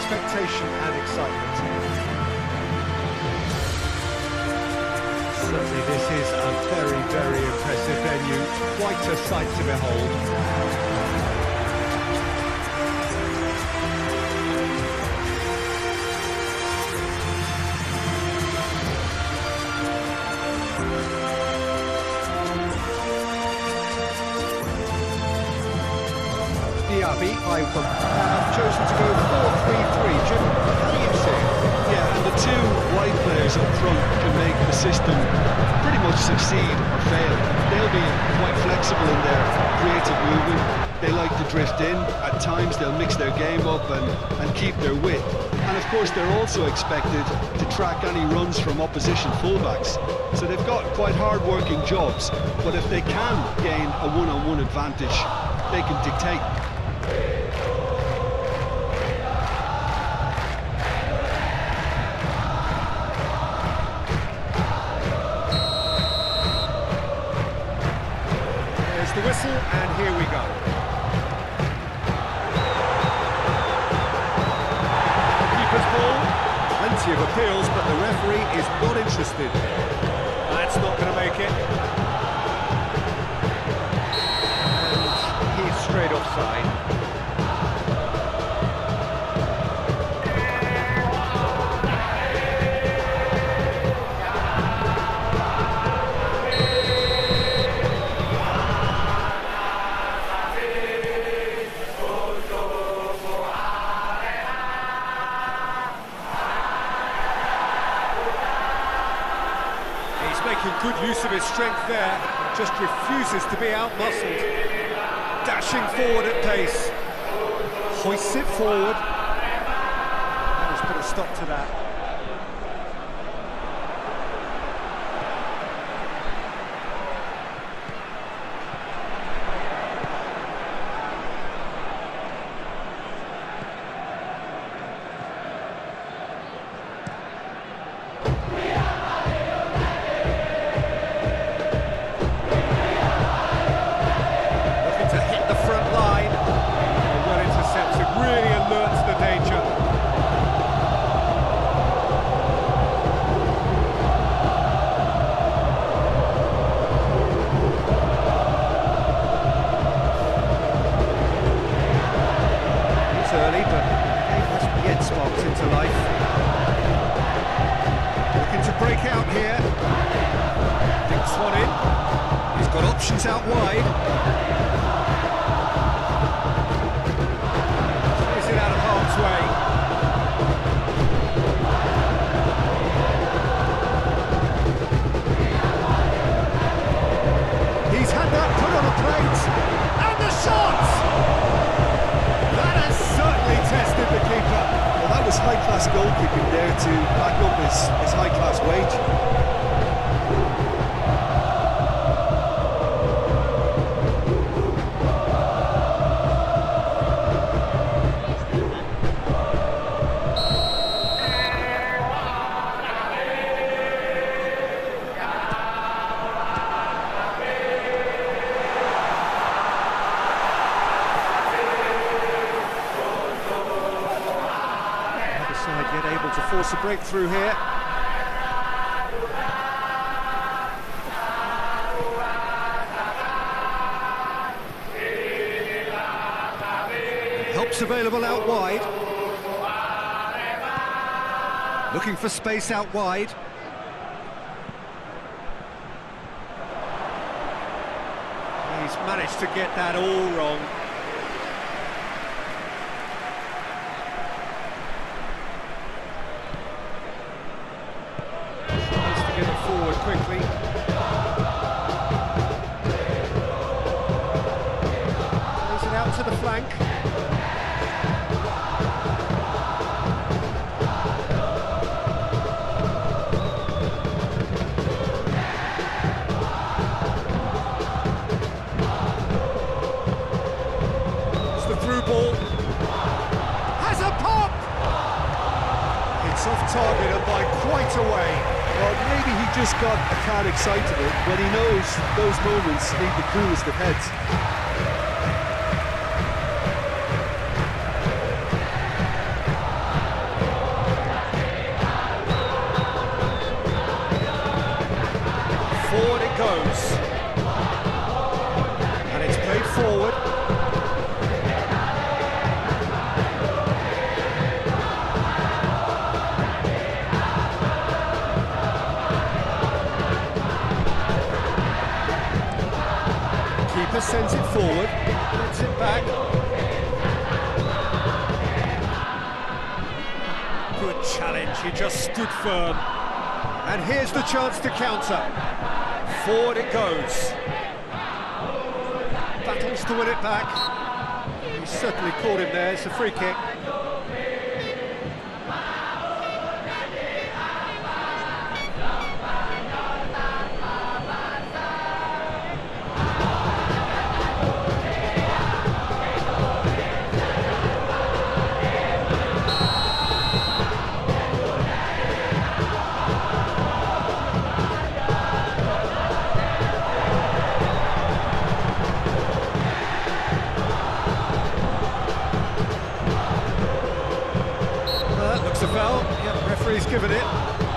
expectation and excitement. Certainly this is a very, very impressive venue. Quite a sight to behold. Diaby, I will have chosen to go 4-3-3. Jim, how do you see it? Yeah, and the two wide players up front can make the system pretty much succeed or fail. They'll be quite flexible in their creative movement. They like to drift in. At times they'll mix their game up and keep their width. And of course they're also expected to track any runs from opposition fullbacks. So they've got quite hard-working jobs, but if they can gain a one-on-one advantage, they can dictate. The whistle, and here we go. Keeper's ball, plenty of appeals, but the referee is not interested. That's not going to make it. And he's straight offside. Making good use of his strength there, just refuses to be out-muscled. Dashing forward at pace. Hoists it forward. Let's put a stop to that. Early, but game hasn't yet sparked into life. Looking to break out here. Dinks one in. He's got options out wide. Plays it out of harm's way. He's had that put on a plate. And the shot! Tested the keeper. Well, that was high-class goalkeeping there to back up his high-class wage. Yet able to force a breakthrough here. Help's available out wide. Looking for space out wide. He's managed to get that all wrong. Get it forward quickly. Plays it out to the flank. It's the through ball. Has a pop! It's off target and by quite a way. Well, maybe he just got a tad excited when he knows those moments need the coolest of heads. Good challenge, he just stood firm. And here's the chance to counter. Forward it goes. Battles to win it back. He certainly caught him there, it's a free kick. Looks a foul. Yep, referee's given it.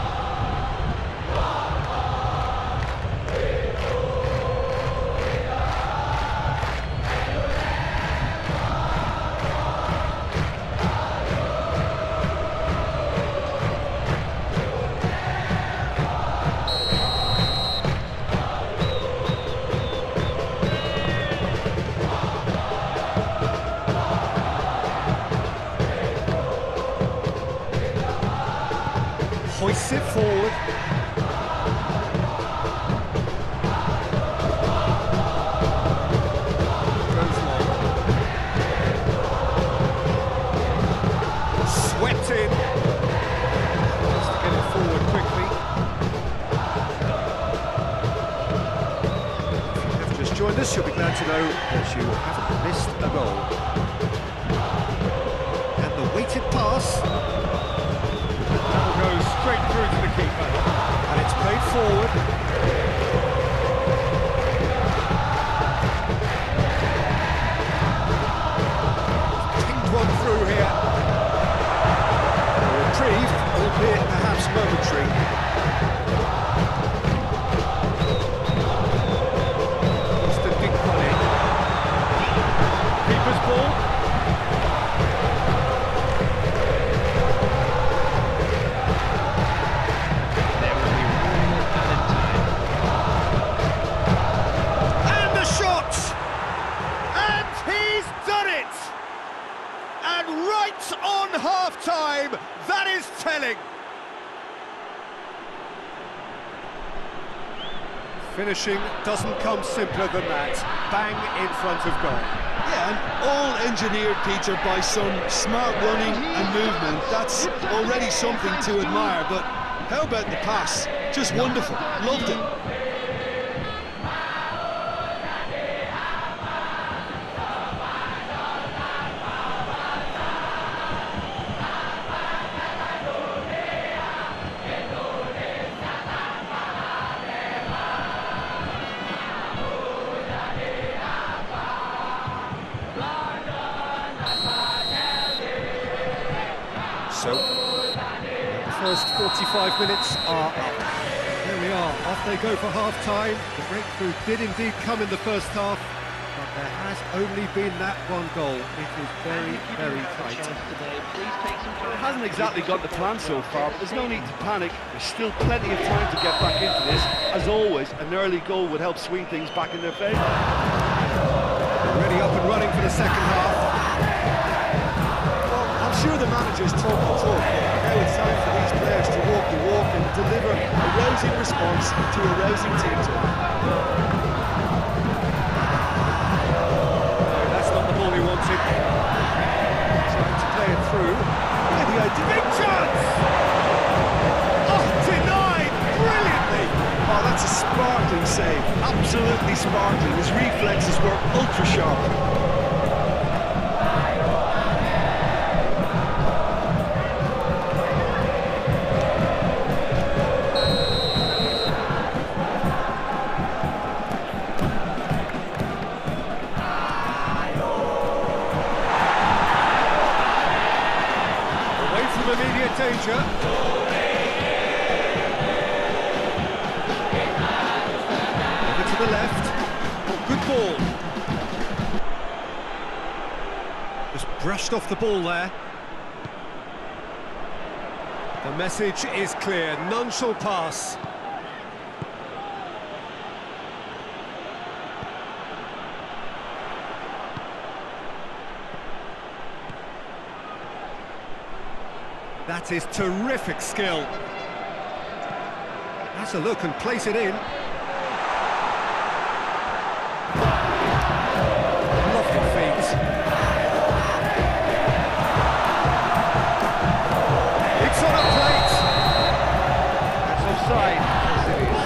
Hoists it forward. Goes long. Swept in. Just to get it forward quickly. If you have just joined us, you'll be glad to know that you haven't missed a goal. And the weighted pass goes straight through to the keeper, and it's played forward. Pinged one through here. A reprieve, albeit perhaps momentary. Just a big one in. Keeper's ball. On half-time, that is telling. Finishing doesn't come simpler than that. Bang in front of goal. Yeah, and all engineered, Peter, by some smart running and movement. That's already something to admire, but how about the pass? Just wonderful. Loved it. So, the first 45 minutes are up. There we are, off they go for half-time. The breakthrough did indeed come in the first half, but there has only been that one goal. It is very, very tight. It hasn't exactly got the plan so far, but there's no need to panic. There's still plenty of time to get back into this. As always, an early goal would help swing things back in their favour. Already up and running for the second half. I'm sure the managers talk the talk, but now it's time for these players to walk the walk and deliver a rousing response to a rousing team talk. No, that's not the ball he wanted. Trying to play it through. With the idea. Big chance! Oh, denied! Brilliantly! Oh, that's a sparkling save. Absolutely sparkling. His reflexes were ultra sharp. Immediate danger. Over to the left. Oh, good ball. Just brushed off the ball there. The message is clear. None shall pass. That is terrific skill. That's a look and place it in. Lovely feet. It's on a plate. That's offside. Yes, it is.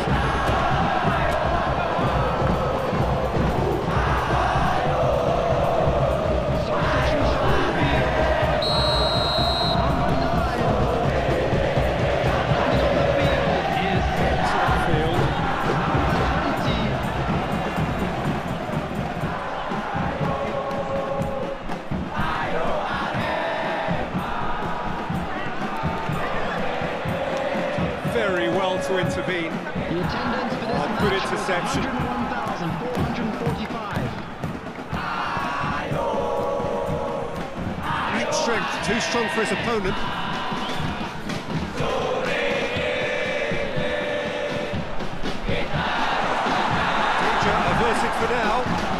Very well to intervene. The attendance for this match Good interception. 101,445. Great strength, too strong for his opponent. Danger averted for now.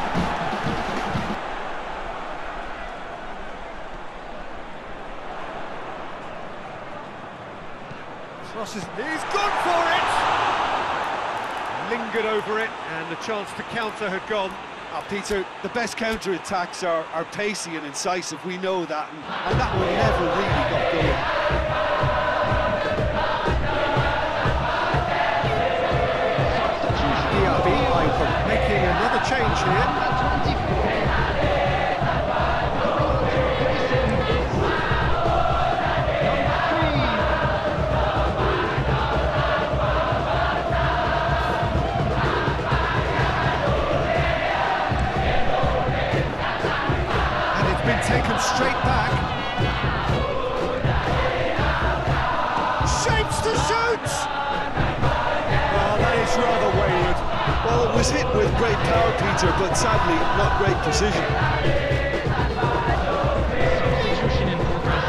Crosses, he's gone for it! Lingered over it, and the chance to counter had gone. Peter, the best counter-attacks are pacey and incisive, we know that, and that one never really got going. Diaby making another change here. Taken straight back. Shapes to shoot! Oh, that is rather wayward. Well, it was hit with great power, Peter, but sadly not great precision. Substitution in progress.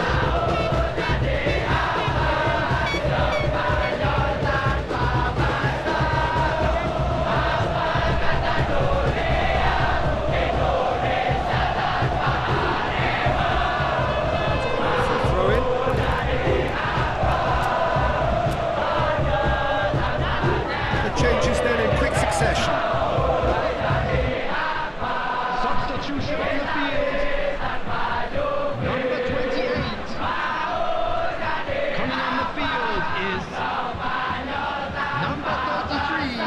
Changes then in quick succession. Substitution on the field. Number 28. Coming on the field is number 33.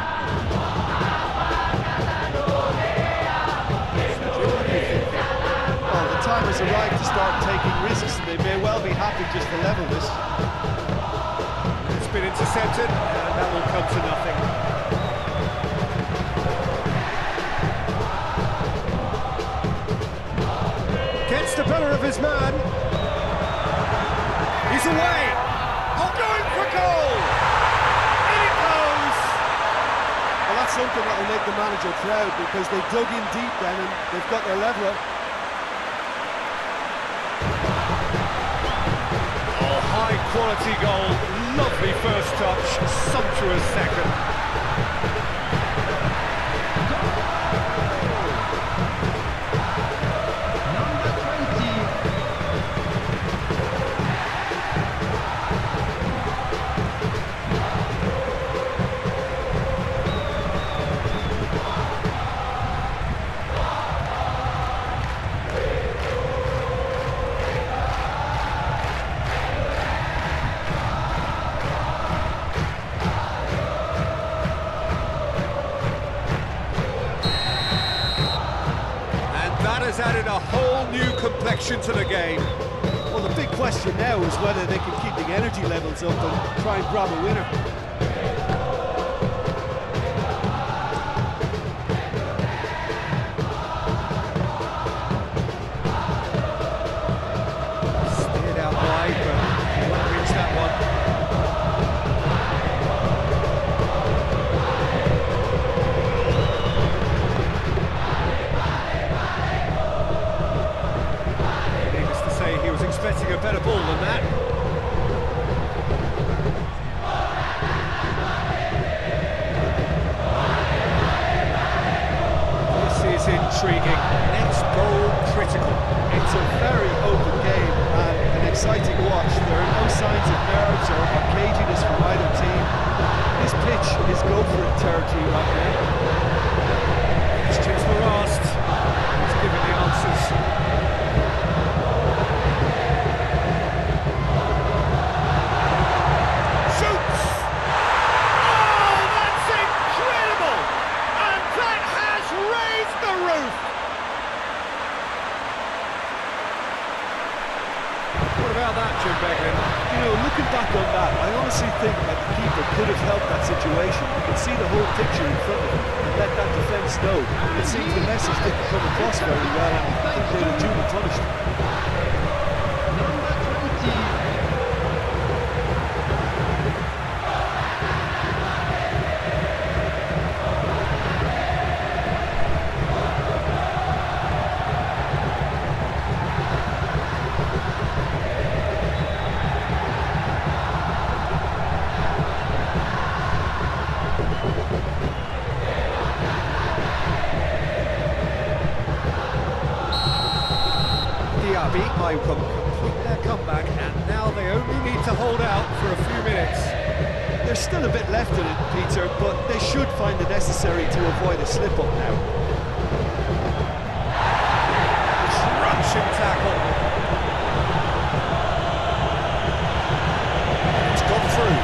Well, the time has arrived to start taking risks, and they may well be happy just to level this. It's been intercepted, and that will come to nothing. Gets the better of his man. He's away. Oh, going for goal. In it goes. Well, that's something that will make the manager proud, because they dug in deep then and they've got their leveller. Oh, high quality goal. Lovely first touch, sumptuous second. Number 20. Has added a whole new complexion to the game. Well, the big question now is whether they can keep the energy levels up and try and grab a winner. Steered out wide, but he won't reach that one. Expecting a better ball than that. This is intriguing. Next goal critical. It's a very open game and an exciting watch. There signs of nerves or caginess from either team. This pitch is go for it territory right now. Questions were asked, he's given the answers. Shoots! Oh, that's incredible! And that has raised the roof! What about that, Jim Beglin? You know, looking back on that, I honestly think that the keeper could have helped that situation. You could see the whole picture in front of him and let that defence know. It seems the message didn't come across very well, and I think they were duly punished. Number 20. Diaby, Icon complete their comeback, and now they only need to hold out for a few minutes. There's still a bit left in it, Peter, but they should find it necessary to avoid a slip-up now. Crunching tackle. It's gone through.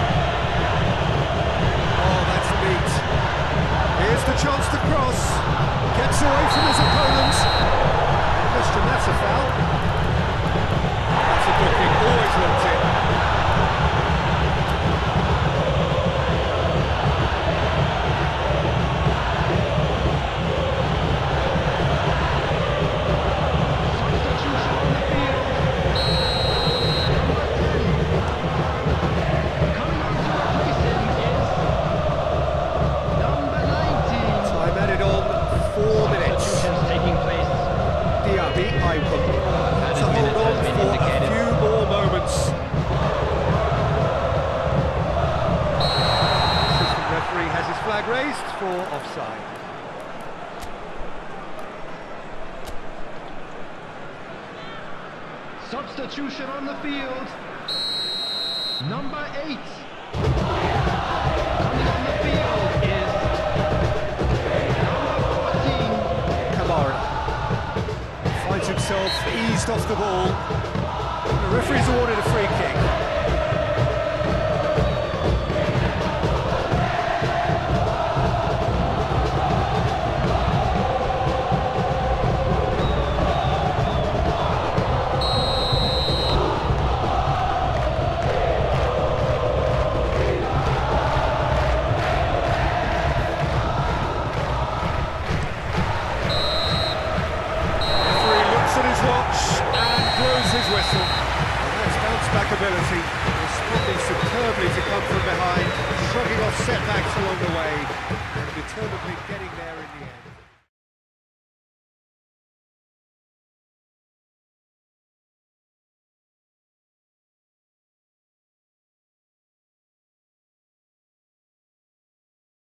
Oh, that's neat. Here's the chance to cross. Gets away from his opponent. Question, that's a foul. That's a booking, always looked in. Substitution on the field. Number 10. Coming on to replace him is number 19. Time added on 4 minutes. Substitutions taking place. Diaby, Icon. Added To hold minutes on has been for indicated. a few more moments. Assistant referee has his flag raised for offside. Substitution on the field. Number 8. Coming on the field is number 14. Kamara finds himself eased off the ball. The referee's awarded a free kick. Ability, responding superbly to come from behind, shrugging off setbacks along the way, and determinedly getting there in the end.